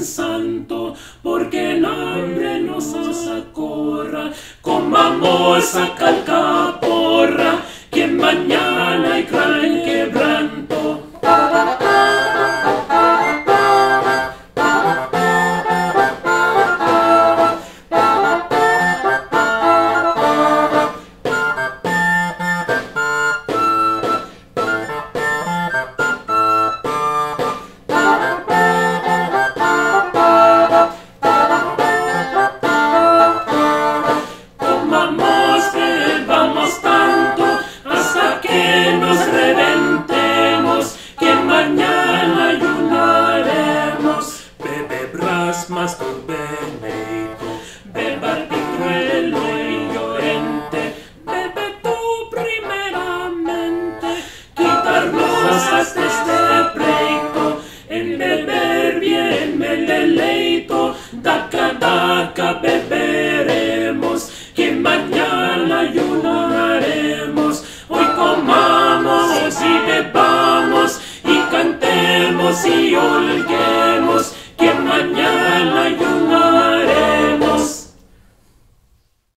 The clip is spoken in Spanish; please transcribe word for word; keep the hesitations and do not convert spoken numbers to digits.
santo, porque el hambre nos acorra. Comamos a calcaporra, que mañana hay gran quebranto. Más turbeleito, beba tu cruelo y llorente, bebe tú primeramente, quitarnos hasta este pleito, en beber bien me deleito, daca daca beberemos, que mañana ayunaremos, hoy comamos y bebamos, y cantemos y holguemos.